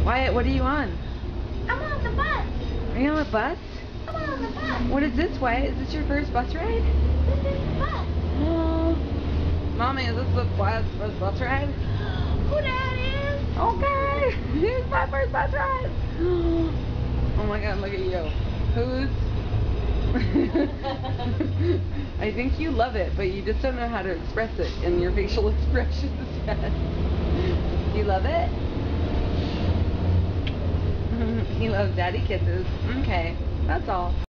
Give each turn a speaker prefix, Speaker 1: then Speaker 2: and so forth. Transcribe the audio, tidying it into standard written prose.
Speaker 1: Wyatt, what are you on?
Speaker 2: I'm on the bus.
Speaker 1: Are you on a bus?
Speaker 2: I'm on the bus.
Speaker 1: What is this, Wyatt? Is this your first bus ride?
Speaker 2: This is the bus.
Speaker 1: Oh. Mommy, is this Wyatt's first bus ride?
Speaker 2: Who that is?
Speaker 1: Okay. Here's my first bus ride. Oh my god, look at you. Who's... I think you love it, but you just don't know how to express it in your facial expressions yet. You love it? He loves daddy kisses. Okay, that's all.